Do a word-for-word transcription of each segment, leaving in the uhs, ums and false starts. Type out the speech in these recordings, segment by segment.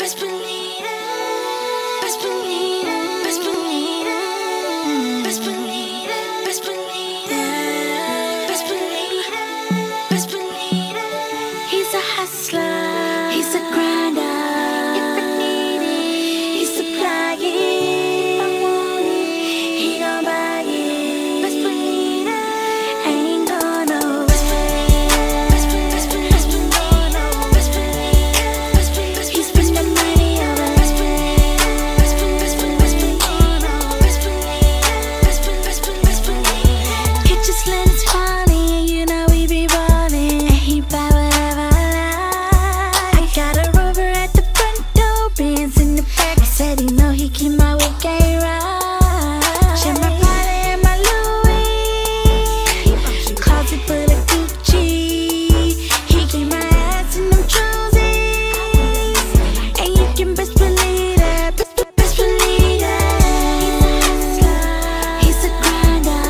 best believe it, best believe it, best believe it, best believe it, best believe it, best believe it, best believe it. He's a hustler, he's a grinder. If I need it, he supply it. If I want it, he gon' buy it. Best believe it, ain't gonna best believe it, best believe it, best believe it, best believe it, best believe it. He's spend the money on it. Best believe it, best believe it, best believe it, best believe it, best believe it, best believe it, best believe it. Catch us when it's falling, you know we be ballin', and he buy whatever I like. I got a Rover at the front door, Benz in the back. He said he know he keep my week gay right. Check my Prada and my Louis, closet full of Gucci. He keep my ass in them trousers, and you can best believe that, best, best, best believe that. He's a hustler, he's a grinder.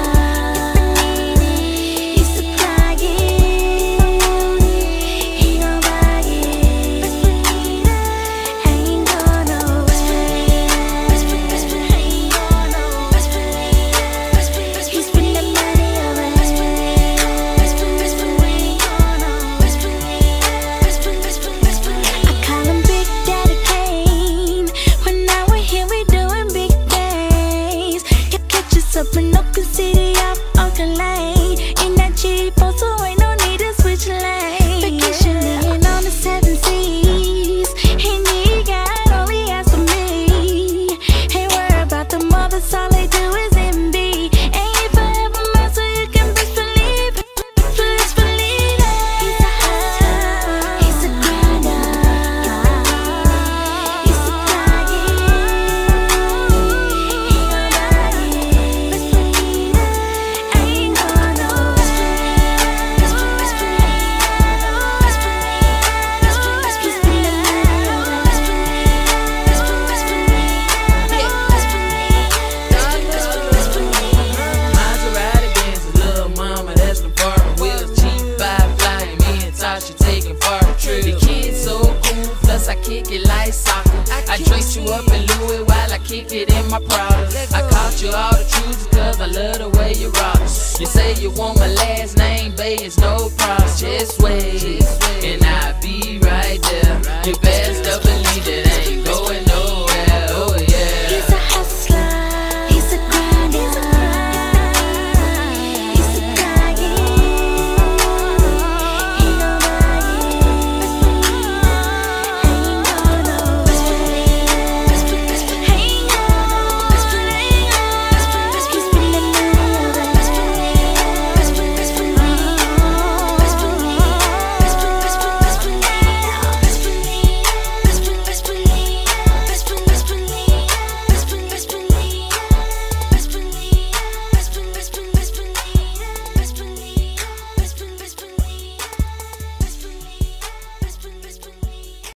He supply it, he gon' buy it. Best believe that, ain't gonna best believe that, best believe, best believe, ain't gonna best believe that, best believe, best believe. He spend the money on it. Best believe that, best believe, best believe, ain't gonna best believe that, best believe, best believe, best believe. I call him Big Daddy Kane. When now we're here, we doing big things. Ca- Catch us up in Oakland City, off Oakland Lane. In that Jeep, so ain't no need to switch lanes. Vacationing on the seven seas, and he got all he has for me. Ain't worry about the mothers, all they do is envy. Ain't forever mine, so you can best believe it, best believe it. He's a hustler, he's a grinder. He supply it, he gon' buy it. Best believe it, ain't gonna best believe it, best believe, best believe, best believe, best believe, best believe. He's spend the money on it. Best believe it, best believe, best believe, best believe, best believe, best believe. Maserati Benz, little mama, that's the foreign wheels. Cheap vibe flying, me and Tasha taking foreign trips. The kids so cool, plus I kick it like soccer. I dress you up in Louis while I kick it in my Prada. I caught you all the truths cause I love the way you rock. You say you want my last name, babe, it's no problem. Just wait, and I'll be right